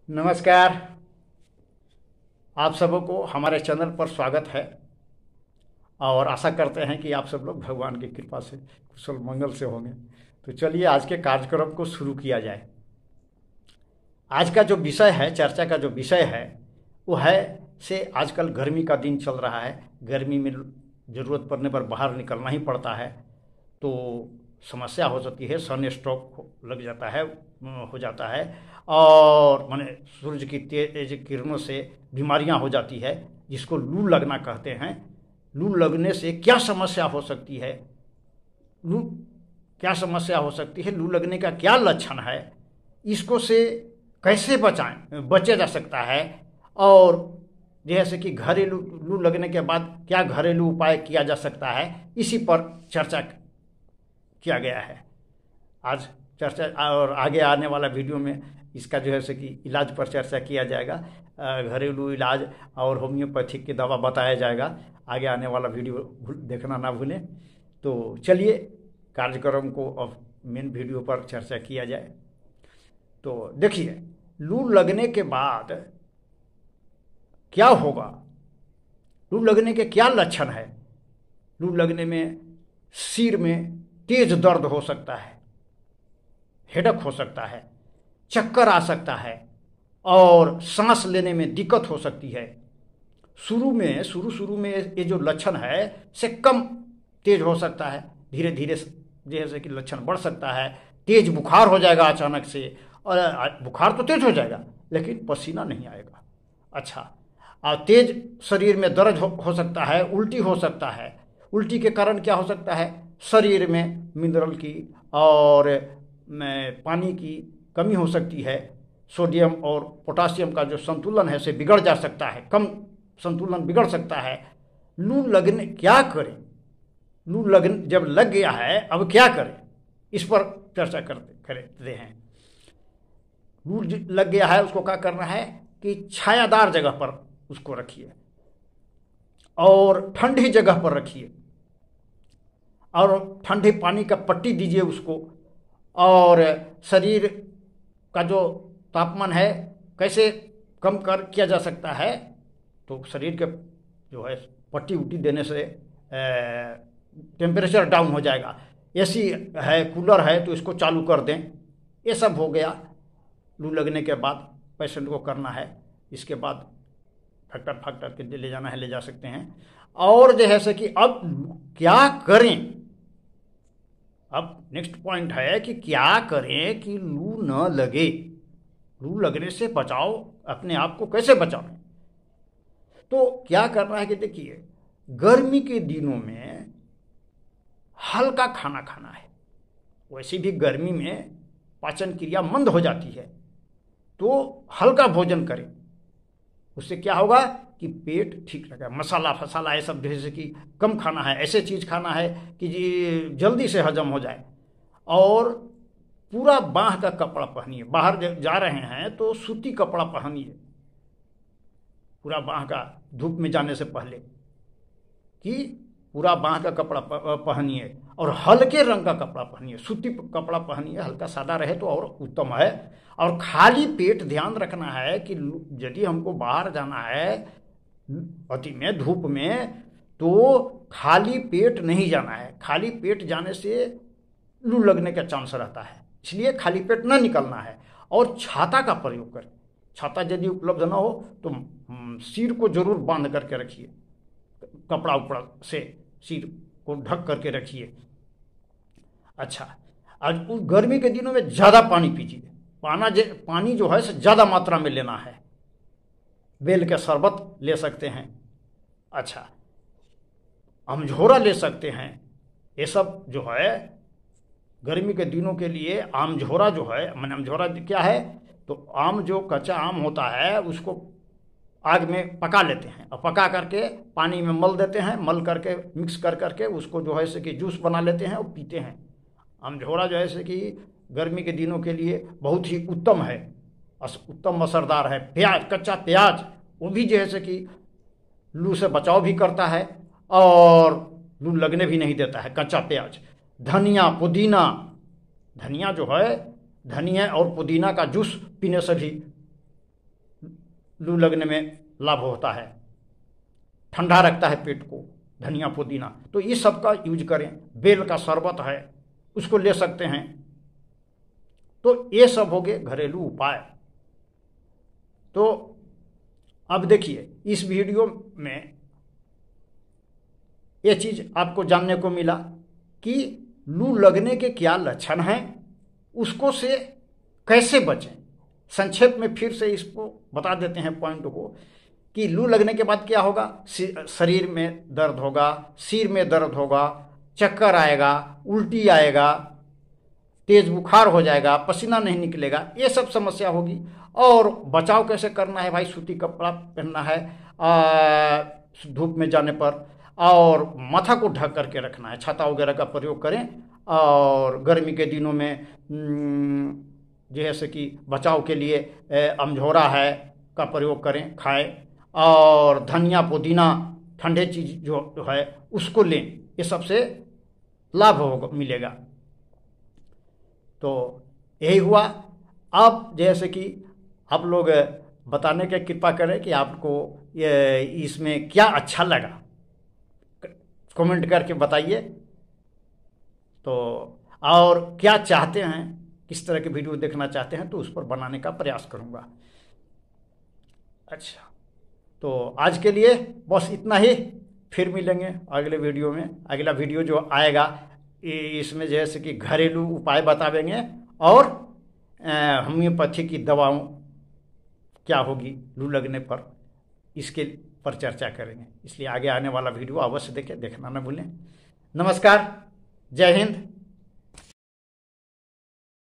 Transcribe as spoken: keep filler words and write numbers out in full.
नमस्कार। आप सबों को हमारे चैनल पर स्वागत है और आशा करते हैं कि आप सब लोग भगवान की कृपा से कुशल मंगल से होंगे। तो चलिए आज के कार्यक्रम को शुरू किया जाए। आज का जो विषय है, चर्चा का जो विषय है वो है से आजकल गर्मी का दिन चल रहा है। गर्मी में ज़रूरत पड़ने पर बाहर निकलना ही पड़ता है तो समस्या हो सकती है, सन स्ट्रोक लग जाता है, हो जाता है और माने सूरज की तेज किरणों से बीमारियां हो जाती है जिसको लू लगना कहते हैं। लू लगने से क्या समस्या हो सकती है, लू क्या समस्या हो सकती है, लू लगने का क्या लक्षण है, इसको से कैसे बचाएं बचा जा सकता है, और जैसे कि घरेलू लू लगने के बाद क्या घरेलू उपाय किया जा सकता है, इसी पर चर्चा किया गया है आज चर्चा। और आगे आने वाला वीडियो में इसका जो है से कि इलाज पर चर्चा किया जाएगा। घरेलू इलाज और होम्योपैथिक की दवा बताया जाएगा। आगे आने वाला वीडियो देखना ना भूलें। तो चलिए कार्यक्रम को अब मेन वीडियो पर चर्चा किया जाए। तो देखिए, लू लगने के बाद क्या होगा, लू लगने के क्या लक्षण है। लू लगने में सिर में तेज दर्द हो सकता है, हेडक हो सकता है, चक्कर आ सकता है और सांस लेने में दिक्कत हो सकती है। शुरू में शुरू शुरू में ये जो लक्षण है से कम तेज हो सकता है, धीरे धीरे जैसे कि लक्षण बढ़ सकता है। तेज बुखार हो जाएगा अचानक से, और बुखार तो तेज हो जाएगा लेकिन पसीना नहीं आएगा। अच्छा, और तेज शरीर में दर्द हो, हो सकता है, उल्टी हो सकता है। उल्टी के कारण क्या हो सकता है, शरीर में मिनरल की और में पानी की कमी हो सकती है। सोडियम और पोटासियम का जो संतुलन है से बिगड़ जा सकता है, कम संतुलन बिगड़ सकता है। लू लगने क्या करें, लू लगन जब लग गया है अब क्या करें, इस पर चर्चा करते करते हैं। लू लग गया है उसको क्या करना है कि छायादार जगह पर उसको रखिए और ठंडी जगह पर रखिए और ठंडे पानी का पट्टी दीजिए उसको। और शरीर का जो तापमान है कैसे कम कर किया जा सकता है, तो शरीर के जो है पट्टी उट्टी देने से टेम्परेचर डाउन हो जाएगा। एसी है, कूलर है तो इसको चालू कर दें। ये सब हो गया लू लगने के बाद पेशेंट को करना है। इसके बाद फैक्टर फैक्टर के ले जाना है, ले जा सकते हैं। और जैसे कि अब क्या करें, अब नेक्स्ट पॉइंट है कि क्या करें कि लू न लगे, लू लगने से बचाओ, अपने आप को कैसे बचाएं। तो क्या करना है कि देखिए, गर्मी के दिनों में हल्का खाना खाना है। वैसे भी गर्मी में पाचन क्रिया मंद हो जाती है तो हल्का भोजन करें। उससे क्या होगा कि पेट ठीक रहेगा। मसाला फसाला ये सब जैसे कि कम खाना है, ऐसे चीज़ खाना है कि जी जल्दी से हजम हो जाए। और पूरा बांह का कपड़ा पहनिए, बाहर जा रहे हैं तो सूती कपड़ा पहनिए पूरा बांह का, धूप में जाने से पहले कि पूरा बांह का कपड़ा पहनिए और हल्के रंग का कपड़ा पहनिए। सूती कपड़ा पहनिए, हल्का सादा रहे तो और उत्तम है। और खाली पेट ध्यान रखना है कि यदि हमको बाहर जाना है अति में, धूप में, तो खाली पेट नहीं जाना है। खाली पेट जाने से लू लगने का चांस रहता है, इसलिए खाली पेट न निकलना है। और छाता का प्रयोग करें। छाता यदि उपलब्ध न हो तो सिर को जरूर बांध करके रखिए, कपड़ा उपड़ा से सिर को ढक करके रखिए। अच्छा, आज गर्मी के दिनों में ज़्यादा पानी पीजिए। पाना पानी जो है ज़्यादा मात्रा में लेना है। बेल का शरबत ले सकते हैं। अच्छा, अमझोरा ले सकते हैं। ये सब जो है गर्मी के दिनों के लिए आमझोरा जो है, मैंने अमझोरा क्या है, तो आम जो कच्चा आम होता है उसको आग में पका लेते हैं और पका करके पानी में मल देते हैं, मल करके मिक्स कर करके उसको जो है से कि जूस बना लेते हैं और पीते हैं। अमझोरा जो है से कि गर्मी के दिनों के लिए बहुत ही उत्तम है, उत्तम असरदार है। प्याज, कच्चा प्याज, वो भी जैसे कि लू से बचाव भी करता है और लू लगने भी नहीं देता है, कच्चा प्याज। धनिया, पुदीना, धनिया जो है, धनिया और पुदीना का जूस पीने से भी लू लगने में लाभ होता है, ठंडा रखता है पेट को, धनिया पुदीना, तो ये सब का यूज करें। बेल का शरबत है, उसको ले सकते हैं। तो ये सब हो गए घरेलू उपाय। तो अब देखिए इस वीडियो में ये चीज़ आपको जानने को मिला कि लू लगने के क्या लक्षण हैं, उसको से कैसे बचें। संक्षेप में फिर से इसको बता देते हैं पॉइंट को कि लू लगने के बाद क्या होगा। शरीर में दर्द होगा, सिर में दर्द होगा, चक्कर आएगा, उल्टी आएगा, तेज बुखार हो जाएगा, पसीना नहीं निकलेगा, ये सब समस्या होगी। और बचाव कैसे करना है भाई, सूती कपड़ा पहनना है धूप में जाने पर, और माथा को ढक करके रखना है, छाता वगैरह का प्रयोग करें। और गर्मी के दिनों में जैसे कि बचाव के लिए अमझोरा है का प्रयोग करें, खाएं। और धनिया पुदीना ठंडे चीज जो है उसको लें, ये सबसे लाभ होगा मिलेगा। तो यही हुआ। अब जैसे कि आप लोग बताने की कृपा करें कि आपको ये इसमें क्या अच्छा लगा, कमेंट करके बताइए। तो और क्या चाहते हैं, किस तरह के वीडियो देखना चाहते हैं, तो उस पर बनाने का प्रयास करूंगा। अच्छा, तो आज के लिए बस इतना ही। फिर मिलेंगे अगले वीडियो में। अगला वीडियो जो आएगा इसमें जैसे कि घरेलू उपाय बतावेंगे और होम्योपैथी की दवाओं क्या होगी लू लगने पर, इसके पर चर्चा करेंगे। इसलिए आगे आने वाला वीडियो अवश्य देखें, देखना न भूलें। नमस्कार, जय हिंद।